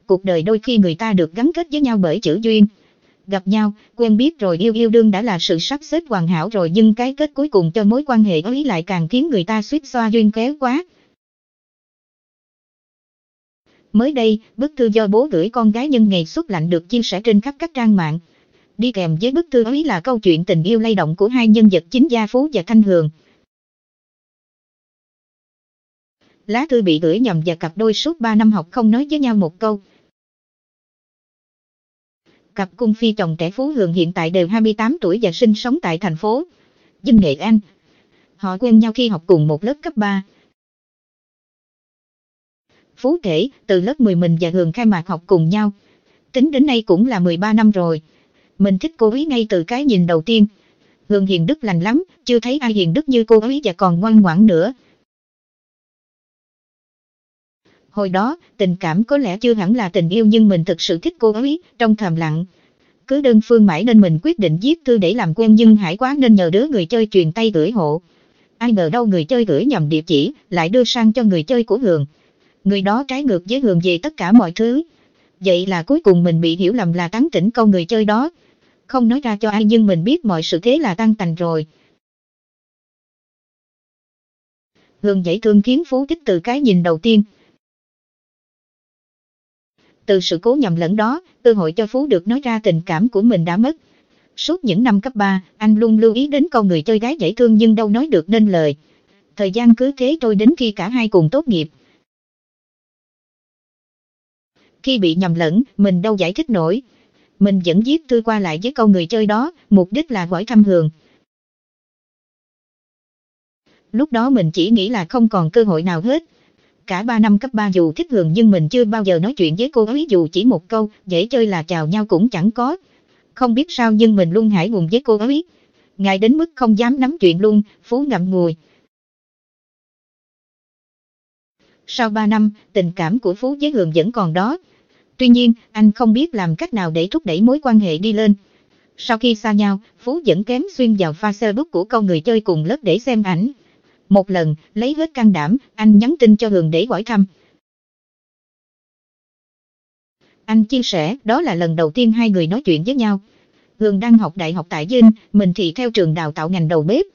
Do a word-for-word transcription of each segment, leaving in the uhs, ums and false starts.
Cuộc đời đôi khi người ta được gắn kết với nhau bởi chữ duyên. Gặp nhau, quen biết rồi yêu yêu đương đã là sự sắp xếp hoàn hảo rồi, nhưng cái kết cuối cùng cho mối quan hệ ấy lại càng khiến người ta suýt xoa duyên kéo quá. Mới đây, bức thư do bố gửi con gái nhân ngày xuất lạnh được chia sẻ trên khắp các trang mạng. Đi kèm với bức thư ấy là câu chuyện tình yêu lay động của hai nhân vật chính Gia Phú và Thanh Hường. Lá thư bị gửi nhầm và cặp đôi suốt ba năm học không nói với nhau một câu. Cặp cung phi chồng trẻ Phú Hường hiện tại đều hai mươi tám tuổi và sinh sống tại thành phố Vinh, Nghệ An. Họ quen nhau khi học cùng một lớp cấp ba. Phú kể, từ lớp mười mình và Hường khai mạc học cùng nhau. Tính đến nay cũng là mười ba năm rồi. Mình thích cô ấy ngay từ cái nhìn đầu tiên. Hường hiền đức lành lắm, chưa thấy ai hiền đức như cô ấy và còn ngoan ngoãn nữa. Hồi đó, tình cảm có lẽ chưa hẳn là tình yêu nhưng mình thực sự thích cô ấy, trong thầm lặng. Cứ đơn phương mãi nên mình quyết định viết thư để làm quen, nhưng hải quá nên nhờ đứa người chơi truyền tay gửi hộ. Ai ngờ đâu người chơi gửi nhầm địa chỉ, lại đưa sang cho người chơi của Hường. Người đó trái ngược với Hường về tất cả mọi thứ. Vậy là cuối cùng mình bị hiểu lầm là tán tỉnh câu người chơi đó. Không nói ra cho ai nhưng mình biết mọi sự thế là tan tành rồi. Hường dễ thương khiến Phú thích từ cái nhìn đầu tiên. Từ sự cố nhầm lẫn đó, cơ hội cho Phú được nói ra tình cảm của mình đã mất. Suốt những năm cấp ba, anh luôn lưu ý đến câu người chơi gái dễ thương nhưng đâu nói được nên lời. Thời gian cứ thế trôi đến khi cả hai cùng tốt nghiệp. Khi bị nhầm lẫn, mình đâu giải thích nổi. Mình vẫn viết thư qua lại với câu người chơi đó, mục đích là hỏi thăm Hường. Lúc đó mình chỉ nghĩ là không còn cơ hội nào hết. Cả ba năm cấp ba dù thích Hường nhưng mình chưa bao giờ nói chuyện với cô ấy dù chỉ một câu, dễ chơi là chào nhau cũng chẳng có. Không biết sao nhưng mình luôn hải hùng với cô ấy. Ngại đến mức không dám nắm chuyện luôn, Phú ngậm ngùi. Sau ba năm, tình cảm của Phú với Hường vẫn còn đó. Tuy nhiên, anh không biết làm cách nào để thúc đẩy mối quan hệ đi lên. Sau khi xa nhau, Phú vẫn kém xuyên vào pha Facebook của câu người chơi cùng lớp để xem ảnh. Một lần, lấy hết can đảm, anh nhắn tin cho Hường để hỏi thăm. Anh chia sẻ, đó là lần đầu tiên hai người nói chuyện với nhau. Hường đang học đại học tại Vinh, mình thì theo trường đào tạo ngành đầu bếp.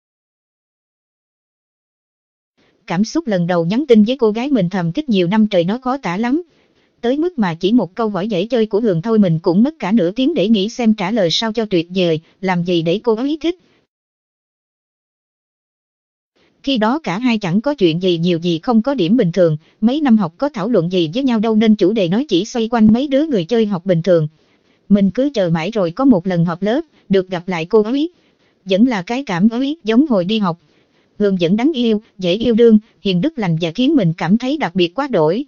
Cảm xúc lần đầu nhắn tin với cô gái mình thầm thích nhiều năm trời nó khó tả lắm. Tới mức mà chỉ một câu hỏi dễ chơi của Hường thôi mình cũng mất cả nửa tiếng để nghĩ xem trả lời sao cho tuyệt vời, làm gì để cô ấy thích. Khi đó cả hai chẳng có chuyện gì nhiều gì không có điểm bình thường, mấy năm học có thảo luận gì với nhau đâu nên chủ đề nói chỉ xoay quanh mấy đứa người chơi học bình thường. Mình cứ chờ mãi rồi có một lần họp lớp, được gặp lại cô ấy. Vẫn là cái cảm ấy giống hồi đi học. Hường vẫn đáng yêu, dễ yêu đương, hiền đức lành và khiến mình cảm thấy đặc biệt quá đổi.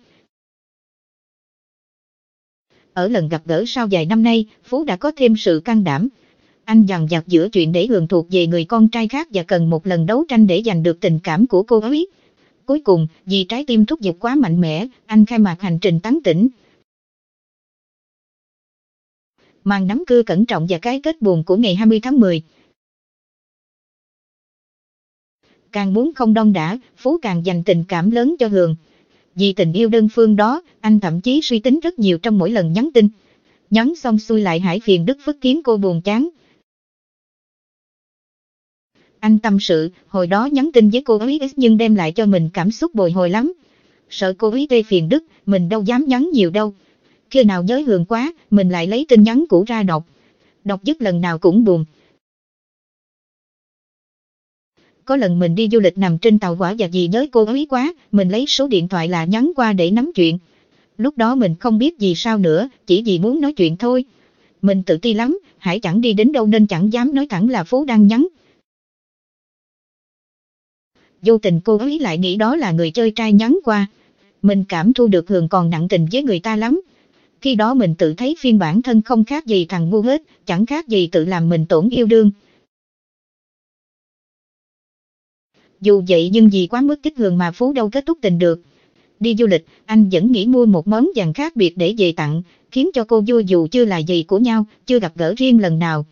Ở lần gặp gỡ sau vài năm nay, Phú đã có thêm sự can đảm. Anh dằn vặt giữa chuyện để Hường thuộc về người con trai khác và cần một lần đấu tranh để giành được tình cảm của cô ấy. Cuối cùng, vì trái tim thúc giục quá mạnh mẽ, anh khai mạc hành trình tán tỉnh. Màn nắm cưa cẩn trọng và cái kết buồn của ngày hai mươi tháng mười. Càng muốn không đon đả, Phú càng dành tình cảm lớn cho Hường. Vì tình yêu đơn phương đó, anh thậm chí suy tính rất nhiều trong mỗi lần nhắn tin. Nhắn xong xuôi lại hải phiền đức phức khiến cô buồn chán. Anh tâm sự, hồi đó nhắn tin với cô ấy nhưng đem lại cho mình cảm xúc bồi hồi lắm. Sợ cô ấy gây phiền đức, mình đâu dám nhắn nhiều đâu. Khi nào nhớ Hường quá, mình lại lấy tin nhắn cũ ra đọc. Đọc dứt lần nào cũng buồn. Có lần mình đi du lịch nằm trên tàu hỏa và vì nhớ cô ấy quá, mình lấy số điện thoại là nhắn qua để nắm chuyện. Lúc đó mình không biết gì sao nữa, chỉ vì muốn nói chuyện thôi. Mình tự ti lắm, Hải chẳng đi đến đâu nên chẳng dám nói thẳng là Phú đang nhắn. Vô tình cô ấy lại nghĩ đó là người chơi trai nhắn qua. Mình cảm thu được Hường còn nặng tình với người ta lắm. Khi đó mình tự thấy phiên bản thân không khác gì thằng ngu hết, chẳng khác gì tự làm mình tổn yêu đương. Dù vậy nhưng vì quá mức thích Hường mà Phú đâu kết thúc tình được. Đi du lịch, anh vẫn nghĩ mua một món vàng khác biệt để về tặng, khiến cho cô vui dù chưa là gì của nhau, chưa gặp gỡ riêng lần nào.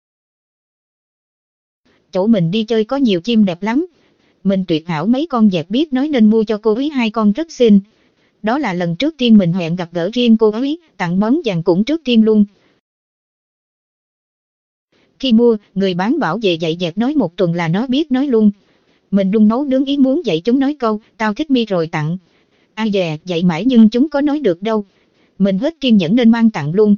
Chỗ mình đi chơi có nhiều chim đẹp lắm. Mình tuyệt hảo mấy con vẹt biết nói nên mua cho cô ấy hai con rất xinh. Đó là lần trước tiên mình hẹn gặp gỡ riêng cô ấy, tặng món vàng cũng trước tiên luôn. Khi mua, người bán bảo về dạy dẹt nói một tuần là nó biết nói luôn. Mình đun nấu nướng ý muốn dạy chúng nói câu, tao thích mi rồi tặng. Ai dè, dạy mãi nhưng chúng có nói được đâu. Mình hết kiên nhẫn nên mang tặng luôn.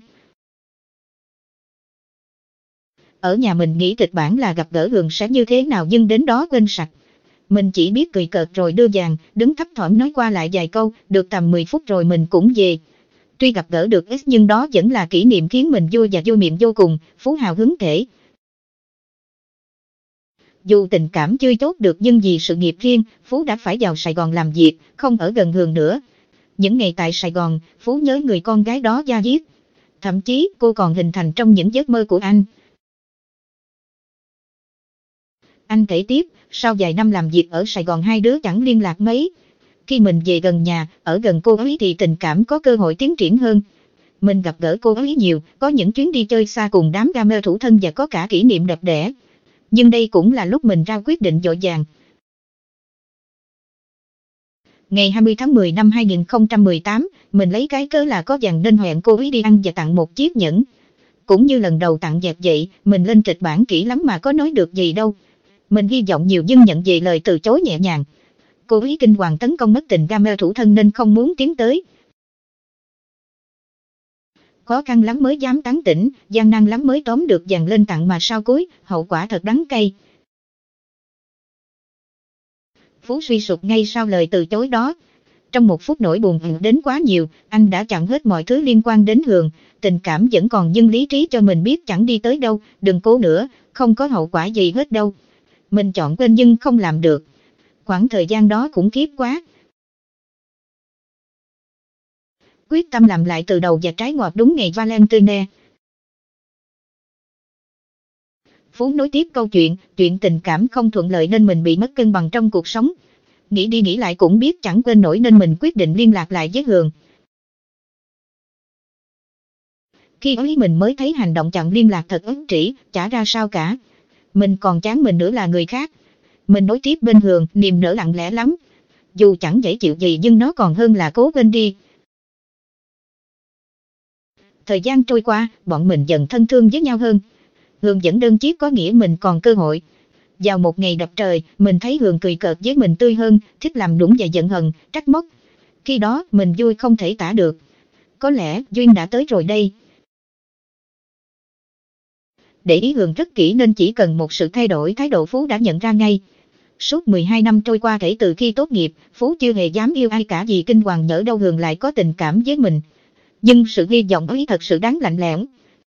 Ở nhà mình nghĩ kịch bản là gặp gỡ Hường sẽ như thế nào nhưng đến đó quên sạch. Mình chỉ biết cười cợt rồi đưa vàng, đứng thấp thỏm nói qua lại vài câu, được tầm mười phút rồi mình cũng về. Tuy gặp gỡ được ít nhưng đó vẫn là kỷ niệm khiến mình vui và vui miệng vô cùng, Phú hào hứng kể. Dù tình cảm chưa chốt được nhưng vì sự nghiệp riêng, Phú đã phải vào Sài Gòn làm việc, không ở gần Hường nữa. Những ngày tại Sài Gòn, Phú nhớ người con gái đó da diết. Thậm chí cô còn hình thành trong những giấc mơ của anh. Anh kể tiếp, sau vài năm làm việc ở Sài Gòn hai đứa chẳng liên lạc mấy. Khi mình về gần nhà, ở gần cô ấy thì tình cảm có cơ hội tiến triển hơn. Mình gặp gỡ cô ấy nhiều, có những chuyến đi chơi xa cùng đám gamer thủ thân và có cả kỷ niệm đẹp đẽ. Nhưng đây cũng là lúc mình ra quyết định vội vàng. Ngày hai mươi tháng mười năm hai nghìn không trăm mười tám, mình lấy cái cớ là có vàng nên hẹn cô ấy đi ăn và tặng một chiếc nhẫn. Cũng như lần đầu tặng vàng vậy, mình lên kịch bản kỹ lắm mà có nói được gì đâu. Mình hy vọng nhiều nhưng nhận về lời từ chối nhẹ nhàng. Cô ấy kinh hoàng tấn công mất tình gamer thủ thân nên không muốn tiến tới. Khó khăn lắm mới dám tán tỉnh, gian nan lắm mới tóm được vàng lên tặng mà sao cuối, hậu quả thật đắng cay. Phú suy sụp ngay sau lời từ chối đó. Trong một phút nỗi buồn đến quá nhiều, anh đã chặn hết mọi thứ liên quan đến Hường, tình cảm vẫn còn nhưng lý trí cho mình biết chẳng đi tới đâu, đừng cố nữa, không có hậu quả gì hết đâu. Mình chọn quên nhưng không làm được. Khoảng thời gian đó khủng khiếp quá. Quyết tâm làm lại từ đầu và trái ngọt đúng ngày Valentine. Phú nối tiếp câu chuyện, chuyện tình cảm không thuận lợi nên mình bị mất cân bằng trong cuộc sống. Nghĩ đi nghĩ lại cũng biết chẳng quên nổi nên mình quyết định liên lạc lại với Hường. Khi ấy mình mới thấy hành động chặn liên lạc thật ấn trĩ, chả ra sao cả. Mình còn chán mình nữa là người khác. Mình nối tiếp bên Hường, niềm nở lặng lẽ lắm. Dù chẳng dễ chịu gì nhưng nó còn hơn là cố quên đi. Thời gian trôi qua, bọn mình dần thân thương với nhau hơn. Hường vẫn đơn chiếc có nghĩa mình còn cơ hội. Vào một ngày đẹp trời, mình thấy Hường cười cợt với mình tươi hơn, thích làm nũng và giận hờn, trách móc. Khi đó, mình vui không thể tả được. Có lẽ, duyên đã tới rồi đây. Để ý Hường rất kỹ nên chỉ cần một sự thay đổi thái độ Phú đã nhận ra ngay. Suốt mười hai năm trôi qua kể từ khi tốt nghiệp, Phú chưa hề dám yêu ai cả vì kinh hoàng nhỡ đâu Hường lại có tình cảm với mình. Nhưng sự hy vọng ấy thật sự đáng lạnh lẽo.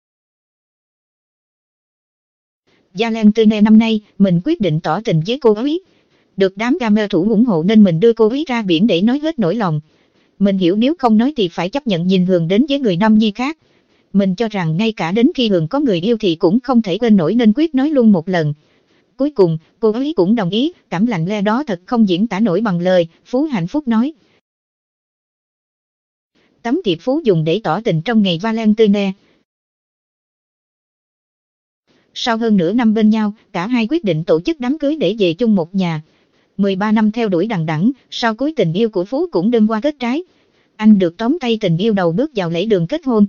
Valentine năm nay, mình quyết định tỏ tình với cô ấy. Được đám gamer thủ ủng hộ nên mình đưa cô ấy ra biển để nói hết nỗi lòng. Mình hiểu nếu không nói thì phải chấp nhận nhìn Hường đến với người nam nhi khác. Mình cho rằng ngay cả đến khi Hường có người yêu thì cũng không thể quên nổi nên quyết nói luôn một lần. Cuối cùng, cô ấy cũng đồng ý, cảm lạnh le đó thật không diễn tả nổi bằng lời, Phú hạnh phúc nói. Tấm thiệp Phú dùng để tỏ tình trong ngày Valentine. Sau hơn nửa năm bên nhau, cả hai quyết định tổ chức đám cưới để về chung một nhà. mười ba năm theo đuổi đằng đẵng, sau cuối tình yêu của Phú cũng đơm qua kết trái. Anh được tóm tay tình yêu đầu bước vào lễ đường kết hôn.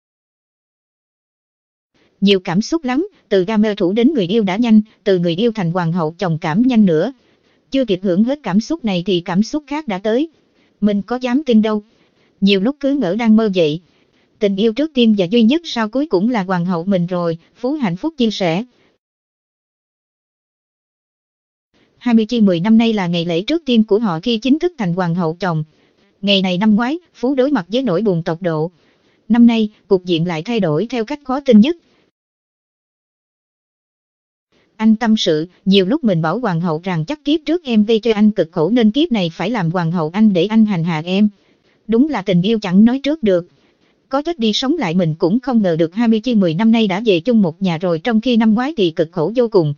Nhiều cảm xúc lắm, từ gamer thủ đến người yêu đã nhanh, từ người yêu thành hoàng hậu chồng cảm nhanh nữa. Chưa kịp hưởng hết cảm xúc này thì cảm xúc khác đã tới. Mình có dám tin đâu. Nhiều lúc cứ ngỡ đang mơ vậy. Tình yêu trước tiên và duy nhất sau cuối cũng là hoàng hậu mình rồi, Phú hạnh phúc chia sẻ. hai mươi tháng mười năm nay là ngày lễ trước tiên của họ khi chính thức thành hoàng hậu chồng. Ngày này năm ngoái, Phú đối mặt với nỗi buồn tột độ. Năm nay, cục diện lại thay đổi theo cách khó tin nhất. Anh tâm sự, nhiều lúc mình bảo hoàng hậu rằng chắc kiếp trước em gây cho anh cực khổ nên kiếp này phải làm hoàng hậu anh để anh hành hạ em. Đúng là tình yêu chẳng nói trước được. Có chết đi sống lại mình cũng không ngờ được hai mươi tháng mười năm nay đã về chung một nhà rồi trong khi năm ngoái thì cực khổ vô cùng.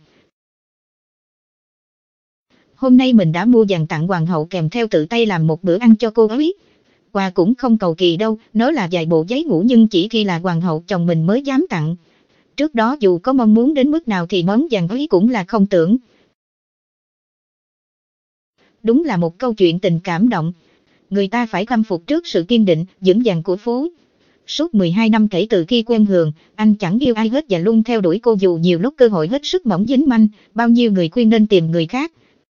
Hôm nay mình đã mua vàng tặng hoàng hậu kèm theo tự tay làm một bữa ăn cho cô ấy. Quà cũng không cầu kỳ đâu, nó là vài bộ giấy ngủ nhưng chỉ khi là hoàng hậu chồng mình mới dám tặng. Trước đó dù có mong muốn đến mức nào thì món vàng ấy cũng là không tưởng. Đúng là một câu chuyện tình cảm động. Người ta phải khâm phục trước sự kiên định, vững vàng của Phú. Suốt mười hai năm kể từ khi quen Hường, anh chẳng yêu ai hết và luôn theo đuổi cô dù nhiều lúc cơ hội hết sức mỏng dính manh, bao nhiêu người khuyên nên tìm người khác.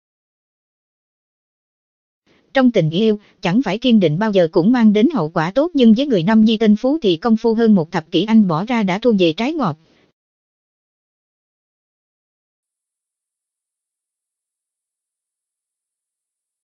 Trong tình yêu, chẳng phải kiên định bao giờ cũng mang đến hậu quả tốt, nhưng với người nam nhi tên Phú thì công phu hơn một thập kỷ anh bỏ ra đã thu về trái ngọt.